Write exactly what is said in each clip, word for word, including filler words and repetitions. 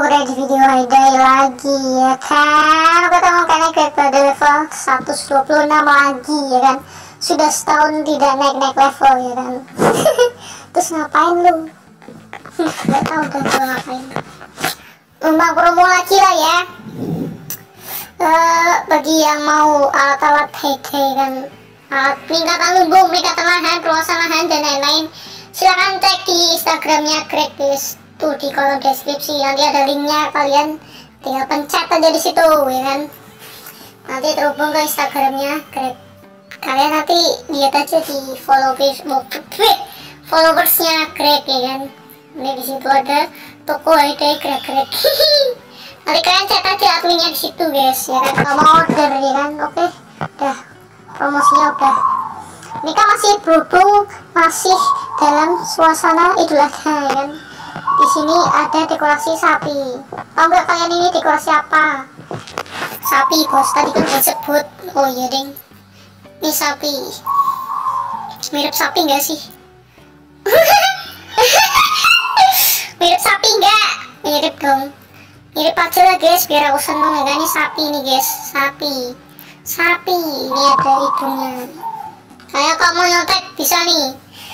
udah di video Hayday lagi ya kan. Ketemu kan naik pada level seratus dua puluh enam lagi ya kan. Sudah setahun tidak naik-naik level ya kan. Terus ngapain lu? Gak tau udah gue ngapain. Umbang promo lagi lah ya. uh, Bagi yang mau alat-alat Hayday kan, alat peningkatan lumbung, peningkatan lahan, perluasan lahan dan lain-lain, silahkan cek di Instagramnya Greg guys. Tuh di kolom deskripsi nanti ada linknya, kalian tinggal pencet aja di situ ya kan. Nanti terhubung ke Instagramnya Greg. Kalian nanti lihat aja di follow Facebook followersnya Greg ya kan. Ini di situ ada toko Hayday Greg Greg. Nanti kalian cek aja adminnya di situ guys ya kan. Kalau mau order ya kan. Oke, udah promosinya udah. Ini kan masih berhubung masih dalam suasana Idul Adha ya kan. Di sini ada dekorasi sapi. Tahu nggak kalian ini dekorasi apa? Sapi bos, tadi kan udah sebut. Oh iya ding, ini sapi. Mirip sapi nggak sih? Mirip sapi nggak? Mirip dong. Mirip aja lah guys, biar aku seneng ya kan. Ini sapi nih guys, sapi. Sapi, ini ada hidungnya. Kayak kamu nyontek bisa nih.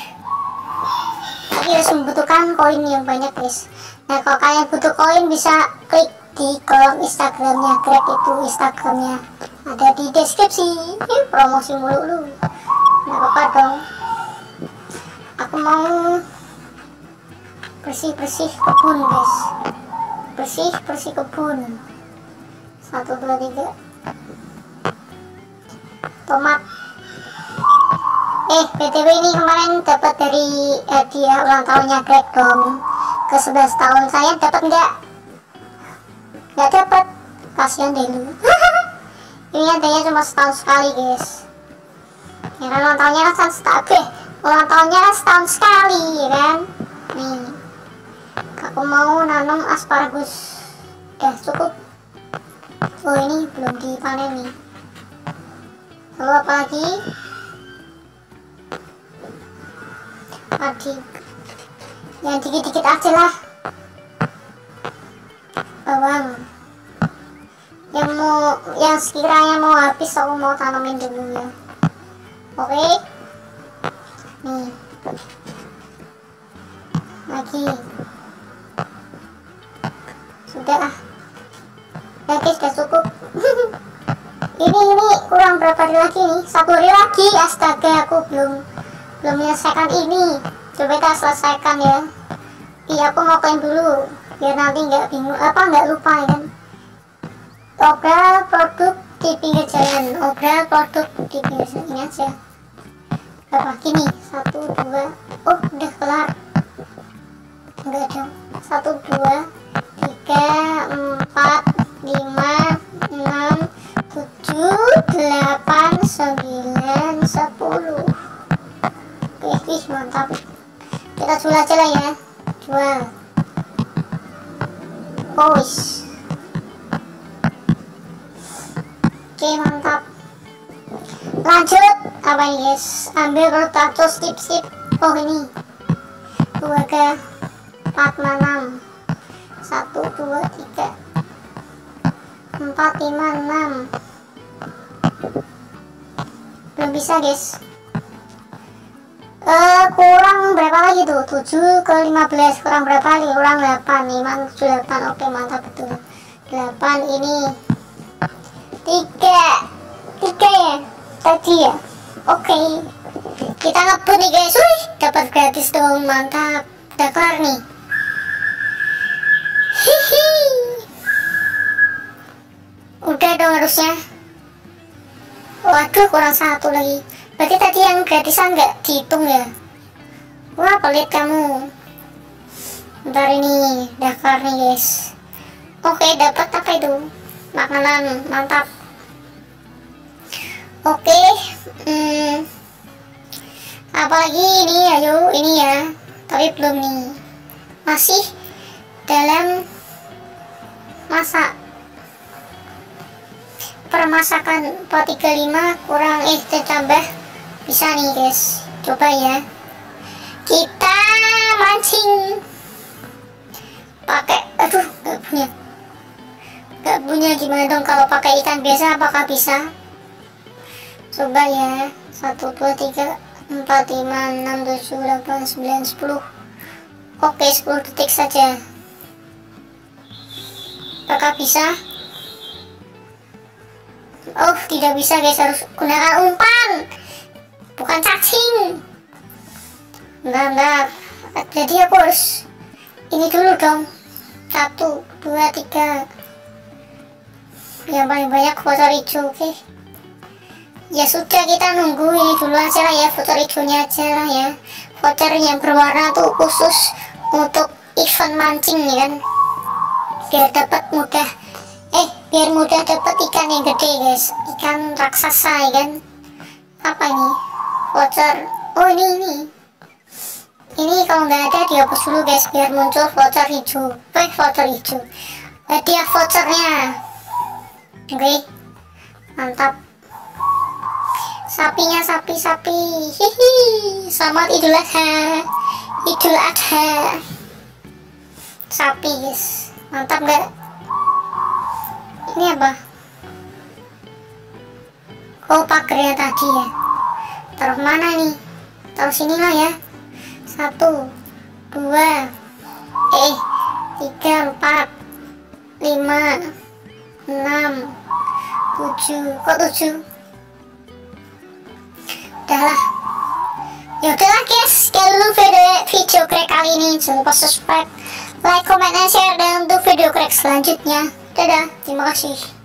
Tapi harus membutuhkan koin yang banyak guys. Nah kalau kalian butuh koin bisa klik di kolom Instagramnya Greg, itu Instagramnya ada di deskripsi. Ih, promosi mulu lu, nggak apa-apa dong. Aku mau bersih-bersih kebun guys, bersih-bersih kebun. Satu dua tiga. Tomat. Eh, B T W ini kemarin dapat dari hadiah ulang tahunnya Greg dong. Ke sebelas tahun saya dapat nggak? Nggak dapat. Kasihan deh lu. Ini adanya cuma setahun sekali guys. Ya kan ulang tahunnya kan setahun. Eh, ulang tahunnya kan setahun sekali ya kan. Nih, aku mau nanam asparagus. Udah cukup. Oh ini belum dipanen nih. Lalu apa lagi? Adik, yang dikit-dikit aja lah. Bawang yang mau, yang sekiranya mau habis aku mau tanamin dulu ya. Oke, nih lagi sudah ah ya guys, sudah cukup. ini ini kurang berapa hari lagi nih? Satu hari lagi. Astaga, aku belum belum menyelesaikan ini. Coba kita selesaikan ya. Iya, aku mau klaim dulu biar nanti nggak bingung apa nggak lupa ya kan. Obral produk di pinggir jalan, obral produk di pinggir jalan, ini aja. Berapa gini? Satu dua. Oh udah kelar. Enggak dong. Satu dua tiga empat lima enam tujuh delapan sembilan sepuluh. Ih, mantap. Kita jual aja lah ya. Jual. Boys. Oke, mantap. Lanjut. Apa ini guys? Ambil rotatus tip-tip. Oh ini. Dua ke empat enam. Satu dua tiga empat lima enam. Belum bisa guys. Uh, kurang berapa lagi tuh? tujuh ke lima belas kurang berapa lagi? Kurang delapan. lima tujuh delapan. Oke, mantap betul. delapan ini tiga tiga ya tadi ya. Oke, kita ngebut nih guys. Wih, dapat gratis dong, mantap. Udah kelar nih. Hihi. Udah dong harusnya. Waduh, kurang satu lagi. Berarti tadi yang gratisan nggak dihitung ya? Wah, pelit kamu. Bentar ini, daftar nih guys. Oke, dapat apa itu? Makanan, mantap. Oke, hmm, apalagi ini, ayo ini ya. Tapi belum nih. Masih dalam masak. Permasakan empat tiga lima kurang eh ditambah bisa nih guys. Coba ya, kita mancing pakai, aduh nggak punya gimana dong kalau pakai ikan biasa, apakah bisa? Coba ya. Satu, dua, tiga, empat, lima, enam, tujuh, delapan, sembilan, sepuluh. Oke, sepuluh detik saja. Apakah bisa? Oh, tidak bisa guys, harus gunakan umpan, bukan cacing. Bentar, bentar. Jadi aku harus ini dulu dong. Satu, dua, tiga. Yang paling banyak voucher hijau, oke. Ya sudah, kita nunggu ini dulu aja lah ya, voucher hijaunya aja lah ya. Voucher yang berwarna tuh khusus untuk event mancing ya kan, biar dapat mudah eh biar mudah dapat ikan yang gede guys, ikan raksasa ya kan. Apa ini voucher? Oh ini ini ini kalau nggak ada dihapus dulu guys, biar muncul voucher hijau. Eh voucher hijau, hadiah vouchernya. Oke, mantap. Sapinya, sapi sapi hihi, selamat Idul Adha, Idul Adha. Sapi guys, mantap nggak? Ini apa? Oh pagernya tadi ya. Taruh mana nih? Taruh sini lah ya. Satu, dua, eh tiga, empat, lima, enam, tujuh. Kok tujuh? Udahlah. Ya udahlah guys, sekian dulu video video crack kali ini. Jangan lupa subscribe, like, comment, dan share, dan untuk video crack selanjutnya. Dadah, terima kasih.